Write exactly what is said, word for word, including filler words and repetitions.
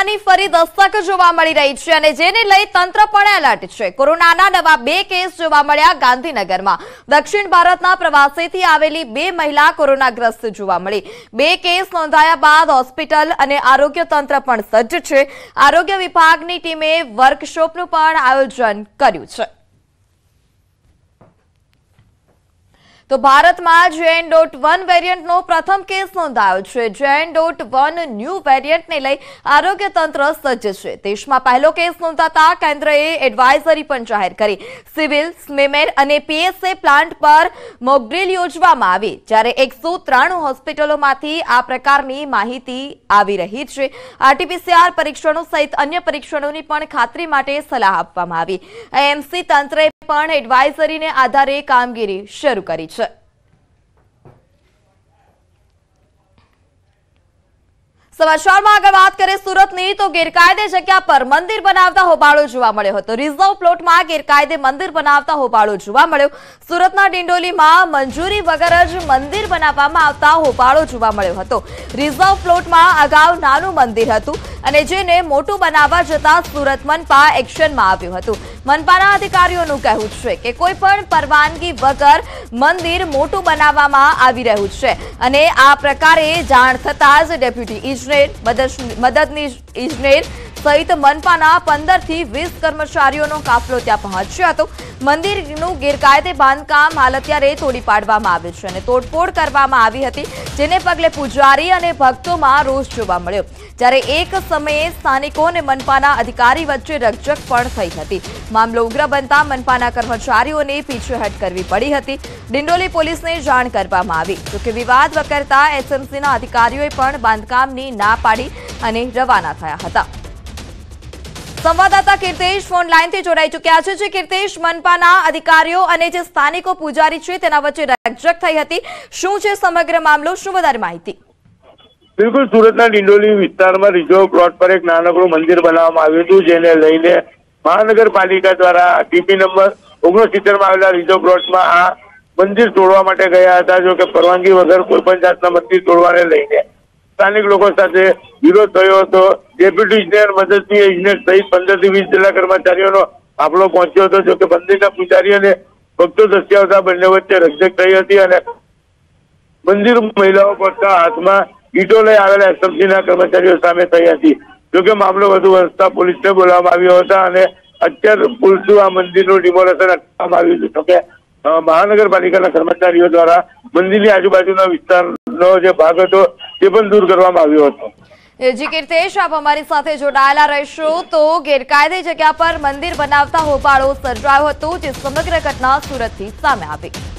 કોરોનાની ફરી દસ્તક જોવા મળી રહી છે અને જેને લઈ તંત્ર પણ એલર્ટ છે। કોરોનાના નવા બે કેસ જોવા મળ્યા ગાંધીનગરમાં। દક્ષિણ ભારતના પ્રવાસેથી આવેલી બે મહિલા કોરોનાગ્રસ્ત જોવા મળી। બે કેસ નોંધાયા બાદ હોસ્પિટલ અને આરોગ્ય તંત્ર પણ સજ્જ છે। આરોગ્ય વિભાગની ટીમે વર્કશોપનું પણ આયોજન કર્યું છે। तो भारत में J N dot one variant नो प्रथम केस नोंधायो छे। J N dot one new variant ने लई आरोग्य तंत्र सज्ज छे। देश में पहलो केस नोंधाता केन्द्रए एडवाइजरी पण जाहिर करी। सिविल स्मिमेर अने पी एस ए प्लांट पर मोकड्रील योजवामां आवी, ज्यारे एक सौ त्राणु होस्पिटलोमांथी आ प्रकारनी माहिती आवी रही छे। R T P C R परीक्षणों सहित अन्य परीक्षणोनी पण खातरी माटे सलाह आपवामां आवी। ए एम सी तंत्रे पण एडवाइजरीने आधारे कामगीरी शरू करी छे। समाचार में आगे बात करें सूरतनी तो गैरकायदे जग्या पर मंदिर बनावता होबाळो जोवा मळ्यो हतो। रिजर्व प्लॉट में गैरकायदे मंदिर बनावता होबाळो जोवा मळ्यो। सूरतना डिंडोली में मंजूरी वगर ज मंदिर बनाववामां आवता होबाळो जोवा मळ्यो हतो। रिजर्व प्लॉट में अगाऊ नानुं मंदिर हतुं अने जेने मोटुं बनाववा जता सूरत मनपा एक्शन में आव्युं हतुं। मनपाना अधिकारीओनुं कहेवुं छे के कोईपण परवानगी वगर मंदिर मोटुं बनाववामां आवी रह्युं छे अने आ प्रकारे जाण थतां ज डेप्यूटी इंजीनियर मददनीश इंजीनियर सहित मनपाना पंदर थी वीस कर्मचारीओनो काफलो त्यां पहोंच्यो हतो। मंदिरनुं गैरकायदे बांधकाम हाल अत्यारे तोड़ी पाडवामां आव्युं छे अने तोडफोड करवामां आवी हती, जेने पगले पुजारी अने भक्तोमां रोष जोवा मळ्यो। ज्यारे एक समये स्थानिको अने मनपाना अधिकारी वच्चे रकझक पण थई हती। मामलो उग्र बनता मनपाना कर्मचारीओने पीछेहट करवी पड़ी हती। डिंडोली पोलीसने जाण करवामां आवी, जो के विवाद वकरता एस एम सी ना अधिकारीओए पण बांधकामनी ना पाडी अने रवाना थया हता। संवाददाता कीर्तेश फोन लाइन थी जोड़ाई चुक्या छे। जे कीर्तेश, मनपाना अधिकारीओ अने जे स्थानिको पुजारी छे तेना वच्चे रकझक थई हती, शुं छे समग्र मामलो, शुं वधारे माहिती? बिल्कुल, सूरतना डिंडोली विस्तार में रिजर्व प्लॉट पर एक नानकड़ुं मंदिर बनाववामां आव्युं हतुं, जेने लईने महानगरपालिका द्वारा टीपी नंबर ओगणसित्तेर में आवेला रिजर्व प्लॉट में आ मंदिर तोड़वा माटे गया हता। जो के परवानगी वगर कोईपण जातना मंदिर तोड़वाने लईने स्थानिक लोको साथे विरोध थयो हतो। डेप्यूटी इंजीनियर मददनीश इंजीनियर सहित पंदर थी वीस जेटला कर्मचारीओनो काफलो पहोंच्यो हतो। जो के मंदिરના પૂજારી અને ભક્તો ધસ્યા હતા, બંને વચ્ચે રકઝક થઈ હતી અને મંદિર મહિલાઓ પડતા હાથમાં ઈટો લઈ આવેલા એસએમસીના કર્મચારીઓ સામે થઈ હતી। જોકે મામલો વધુ વધતા પોલીસને બોલાવવામાં આવ્યો હતો અને અત્યારે પોલીસે આ મંદિરનું ડિમોલેશન અટકાવવામાં આવ્યું છે। જોકે મહાનગરપાલિકાના કર્મચારીઓ દ્વારા મંદિરની આજુબાજુના વિસ્તારનો જે ભાગ હતો તે પણ દૂર કરવામાં આવ્યો હતો। જી कीर्तेश, आप हमारी साथे जोड़ाયેલા રહેશો। तो गैरकायदे जगह पर मंदिर बनावता होबाळो सर्जायो हतो, जे समग्र घटना सूरतथी सामे આવી।